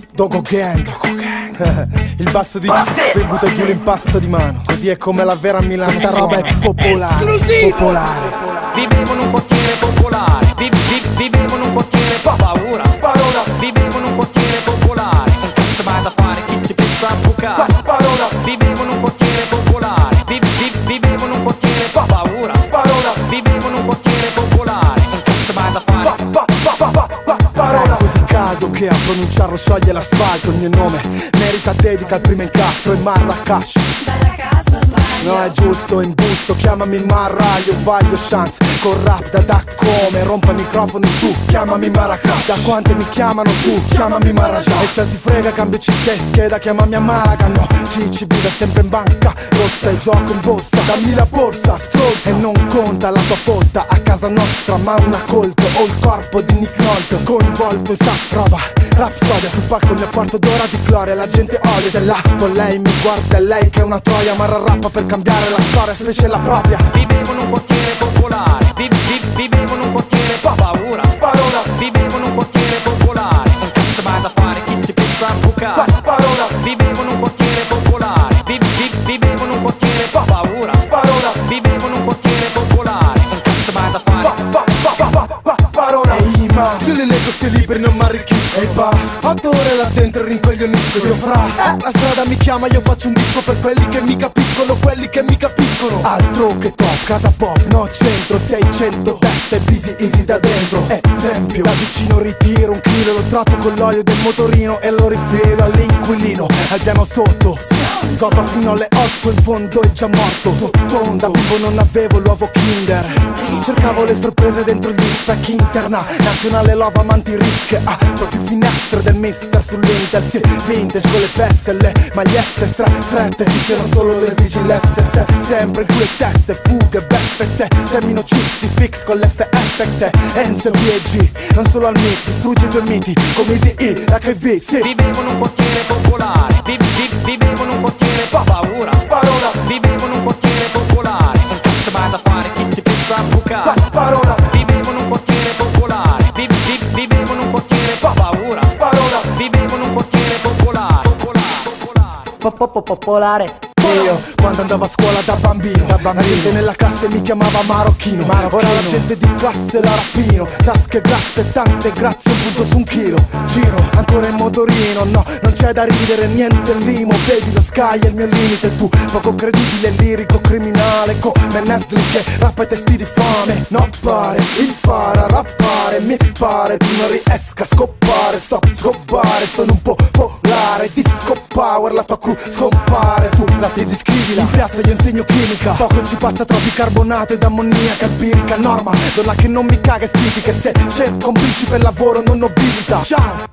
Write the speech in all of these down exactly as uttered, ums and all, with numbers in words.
Dogo Gang, il basso di per butta giù l'impasto di mano. Così è come la vera Milano. Sta roba è popolare, esclusivo, popolare. Vivevo in un quartiere popolare, vi, vi, vivevo in un quartiere pa paura, parola, vivevo in un quartiere popolare, non c'è mai da fare, chi si pensa a bucare, pa, parola, vivevo in un quartiere popolare, vi, vi, vivevo in un quartiere pa paura, parola, vivevo in un quartiere popolare, non c'è mai da fare, pa, pa, pa, pa, pa, pa, parola. È così caldo che a pronunciarlo scioglie l'asfalto. Il mio nome merita dedica al primo incastro e Marracash. No, è giusto, in busto, chiamami Marra, io voglio chance. Con rap da da come, rompa il microfono tu, chiamami Marracash. Da quante mi chiamano tu, chiamami Marracash. E c'è ti frega, cambio cittesche, da chiamami a Malaga. No, C C B da sempre in banca, rotta e gioco in borsa. Dammi la borsa, strozza, e non conta la tua fotta a casa nostra, ma una colto. Ho il corpo di Nick Nolte, coinvolto in sta roba. Rapsodia sul palco, il mio quarto d'ora di gloria, la gente odia. Se là con lei mi guarda, è lei che è una troia, ma rappa per cambiare la storia, specie la propria. Vivevo in un quartiere popolare, vi, vi, vivevo in un quartiere pa paura, parola, vivevo in un quartiere popolare, non c'è mai da fare, chi si pensa a bucare, pa, parola, vivevo in un quartiere popolare, vi, vi, vivevo in un quartiere pa paura, parola, vivevo in un quartiere popolare, non c'è mai da fare, pa, pa, pa, pa, pa, pa, parola. Ehi ma, io le leggo sti libri, non m'arricchisco. E va, otto ore là dentro rincoglionisco. Io fra, eh, la strada mi chiama, io faccio un disco per quelli che mi capiscono, quelli che mi capiscono. Altro che top, casa pop, no centro, seicento teste, busy easy da dentro. Esempio, da vicino ritiro un chilo, lo tratto con l'olio del motorino e lo rifilo all'inquilino. Al piano sotto, scopa fino alle otto, in fondo è già morto. Totton, da vivo non avevo l'uovo Kinder, cercavo le sorprese dentro gli specchi interna. Nazionale love amanti ricche, ah, proprio finestre del mister sull'Intel. Sì, vintage con le pezze e le magliette stra strette, fischiano solo le vigilesse. Se, sempre in due sesse, fughe, beffe, se semino chips di fix con l'S F X e Enzo e B e G. Non solo al mic, distruggi i tuoi miti come Easy E, H I V, sì. vivevo in un quartiere popolare, vi, vi, vivevo in un quartiere pa paura, Parola, vivevo in un quartiere popolare, non c'è mai da fare, chi si pensa a bucare, pa, parola, vivevo in un quartiere popolare, vi, vi, vivevo in un quartiere pa paura, parola, vivevo in un quartiere popolare, popolare, popolare. Popolare. Io, quando andavo a scuola da bambino, da bambino, la gente nella classe mi chiamava marocchino, marocchino. Ora la gente di classe la rapino, tasche grasse, tante grazie, un punto su un chilo. Giro, ancora in motorino, no, non c'è da ridere, niente limo. Baby, lo sky è il mio limite, tu, poco credibile, lirico, criminale, come Nestle che rappa i testi di fame. No, pare, impara a rappare, mi pare tu non riesca a scoppare. Stop, scoppare, sto in un po' polare, disco power, la tua crew scompare. Tu la tesi scrivila, in piazza io insegno chimica, poco ci passa tra bicarbonato ed ammoniaca empirica. Norma, donna che non mi caga estitica, se cerco un principe lavoro non nobilita. Ciao!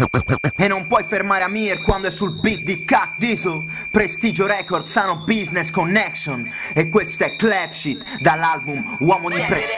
E non puoi fermare Amir quando è sul beat di Cat Diesel. Prestigio Records hanno business connection, e questo è Clap Shit dall'album Uomo di Prestigio.